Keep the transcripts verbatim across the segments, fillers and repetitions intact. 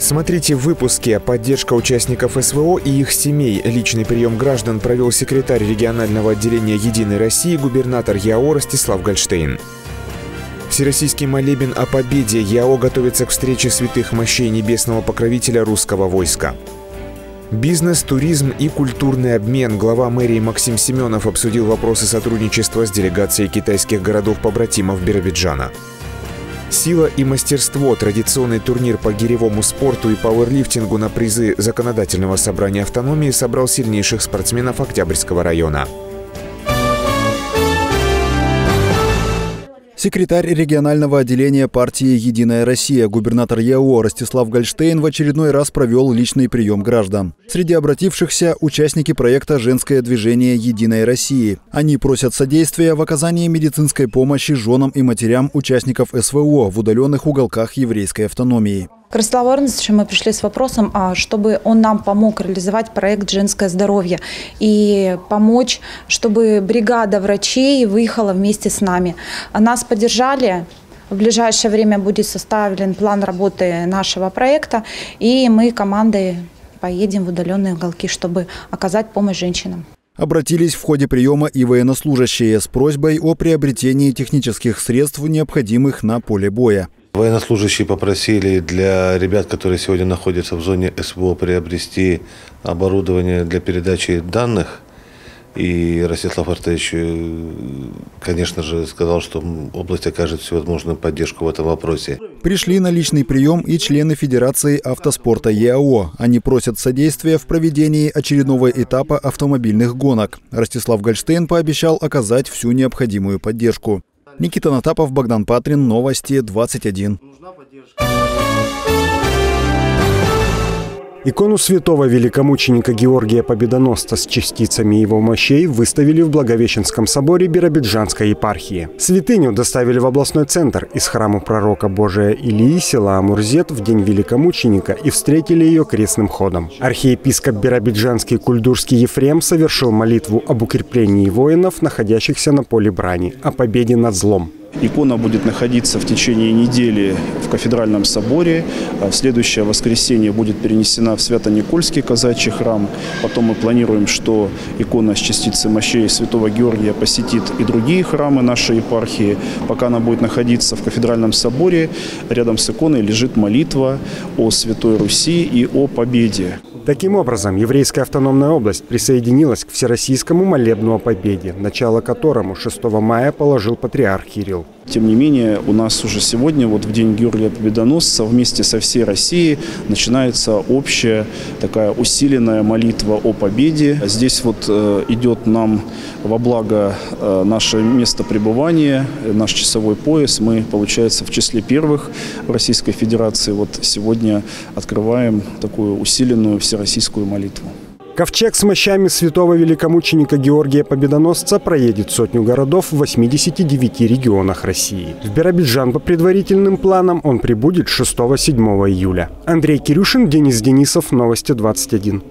Смотрите в выпуске. Поддержка участников СВО и их семей. Личный прием граждан провел секретарь регионального отделения «Единой России» губернатор ЯО Ростислав Гольштейн. Всероссийский молебен о победе. ЯО готовится к встрече святых мощей небесного покровителя русского войска. Бизнес, туризм и культурный обмен. Глава мэрии Максим Семенов обсудил вопросы сотрудничества с делегацией китайских городов-побратимов Биробиджана. Сила и мастерство. Традиционный турнир по гиревому спорту и пауэрлифтингу на призы Законодательного собрания автономии собрал сильнейших спортсменов Октябрьского района. Секретарь регионального отделения партии «Единая Россия» губернатор ЯО Ростислав Гольштейн в очередной раз провел личный прием граждан. Среди обратившихся – участники проекта «Женское движение Единой России». Они просят содействия в оказании медицинской помощи женам и матерям участников СВО в удаленных уголках еврейской автономии. К Ростиславу Арнольдовичу мы пришли с вопросом, чтобы он нам помог реализовать проект «Женское здоровье» и помочь, чтобы бригада врачей выехала вместе с нами. Нас поддержали. В ближайшее время будет составлен план работы нашего проекта, и мы командой поедем в удаленные уголки, чтобы оказать помощь женщинам. Обратились в ходе приема и военнослужащие с просьбой о приобретении технических средств, необходимых на поле боя. Военнослужащие попросили для ребят, которые сегодня находятся в зоне СВО, приобрести оборудование для передачи данных. И Ростислав Артемьевич, конечно же, сказал, что область окажет всевозможную поддержку в этом вопросе. Пришли на личный прием и члены Федерации автоспорта ЯО. Они просят содействия в проведении очередного этапа автомобильных гонок. Ростислав Гольштейн пообещал оказать всю необходимую поддержку. Никита Натапов, Богдан Патрин, Новости двадцать один. Икону святого великомученика Георгия Победоносца с частицами его мощей выставили в Благовещенском соборе Биробиджанской епархии. Святыню доставили в областной центр из храма пророка Божия Илии, села Амурзет, в день великомученика и встретили ее крестным ходом. Архиепископ Биробиджанский Кульдурский Ефрем совершил молитву об укреплении воинов, находящихся на поле брани, о победе над злом. Икона будет находиться в течение недели в кафедральном соборе. В следующее воскресенье будет перенесена в Свято-Никольский казачий храм. Потом мы планируем, что икона с частицей мощей святого Георгия посетит и другие храмы нашей епархии. Пока она будет находиться в кафедральном соборе, рядом с иконой лежит молитва о Святой Руси и о победе. Таким образом, еврейская автономная область присоединилась к Всероссийскому молебну о победе, начало которому шестого мая положил патриарх Кирилл. Тем не менее, у нас уже сегодня, вот в день Георгия Победоносца, вместе со всей Россией начинается общая такая усиленная молитва о победе. Здесь вот э, идет нам во благо э, наше место пребывания, наш часовой пояс. Мы, получается, в числе первых в Российской Федерации вот сегодня открываем такую усиленную всероссийскую молитву. Ковчег с мощами святого великомученика Георгия Победоносца проедет сотню городов в восьмидесяти девяти регионах России. В Биробиджан по предварительным планам он прибудет шестого-седьмого июля. Андрей Кирюшин, Денис Денисов, Новости двадцать один.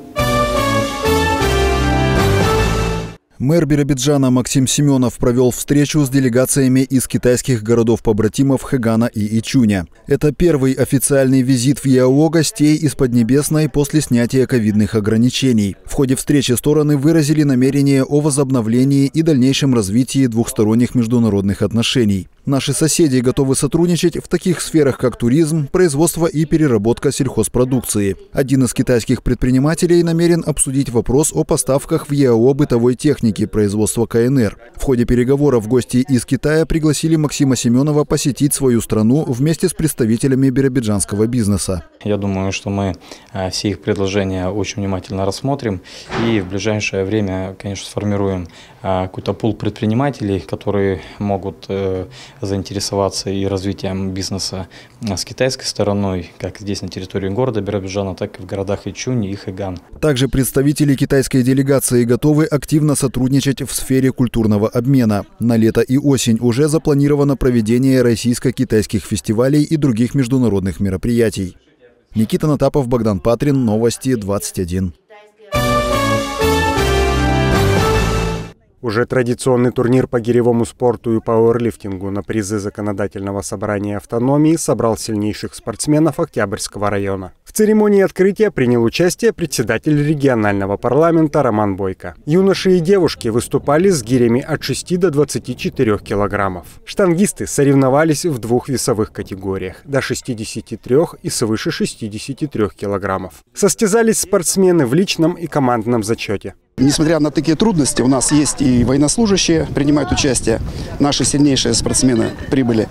Мэр Биробиджана Максим Семенов провел встречу с делегациями из китайских городов-побратимов Хэгана и Ичуня. Это первый официальный визит в ЯО гостей из Поднебесной после снятия ковидных ограничений. В ходе встречи стороны выразили намерение о возобновлении и дальнейшем развитии двухсторонних международных отношений. Наши соседи готовы сотрудничать в таких сферах, как туризм, производство и переработка сельхозпродукции. Один из китайских предпринимателей намерен обсудить вопрос о поставках в ЯО бытовой техники производства КНР. В ходе переговоров гости из Китая пригласили Максима Семенова посетить свою страну вместе с представителями биробиджанского бизнеса. Я думаю, что мы все их предложения очень внимательно рассмотрим и в ближайшее время, конечно, сформируем какой-то пул предпринимателей, которые могут заинтересоваться и развитием бизнеса с китайской стороной, как здесь на территории города Биробиджана, так и в городах Ичунь и Хэган. Также представители китайской делегации готовы активно сотрудничать в сфере культурного обмена. На лето и осень уже запланировано проведение российско-китайских фестивалей и других международных мероприятий. Никита Натапов, Богдан Патрин, Новости двадцать один. Уже традиционный турнир по гиревому спорту и пауэрлифтингу на призы законодательного собрания автономии собрал сильнейших спортсменов Октябрьского района. В церемонии открытия принял участие председатель регионального парламента Роман Бойко. Юноши и девушки выступали с гирями от шести до двадцати четырёх килограммов. Штангисты соревновались в двух весовых категориях – до шестидесяти трёх и свыше шестидесяти трёх килограммов. Состязались спортсмены в личном и командном зачете. Несмотря на такие трудности, у нас есть и военнослужащие, принимают участие. Наши сильнейшие спортсмены прибыли.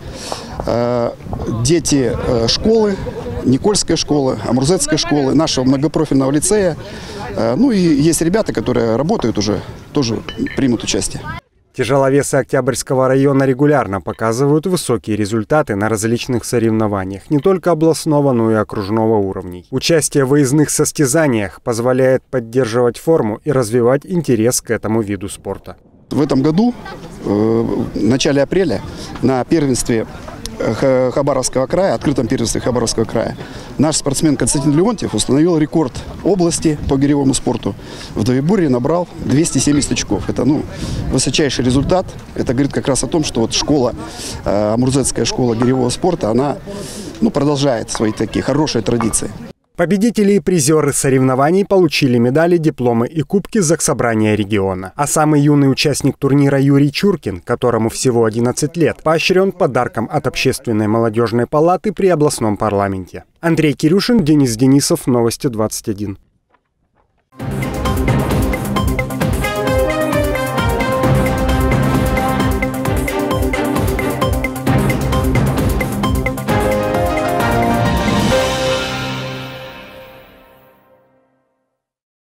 Дети школы, Никольской школы, Амурзецкой школы, нашего многопрофильного лицея. Ну и есть ребята, которые работают уже, тоже примут участие. Тяжеловесы Октябрьского района регулярно показывают высокие результаты на различных соревнованиях, не только областного, но и окружного уровней. Участие в выездных состязаниях позволяет поддерживать форму и развивать интерес к этому виду спорта. В этом году, в начале апреля, на первенстве Хабаровского края, открытом первенстве Хабаровского края, наш спортсмен Константин Леонтьев установил рекорд области по гиревому спорту. В двоеборье набрал двести семьдесят очков. Это ну, высочайший результат. Это говорит как раз о том, что вот школа, Амурзецкая школа гиревого спорта, она ну, продолжает свои такие хорошие традиции. Победители и призеры соревнований получили медали, дипломы и кубки Заксобрания региона. А самый юный участник турнира Юрий Чуркин, которому всего одиннадцать лет, поощрен подарком от Общественной молодежной палаты при областном парламенте. Андрей Кирюшин, Денис Денисов, Новости двадцать один.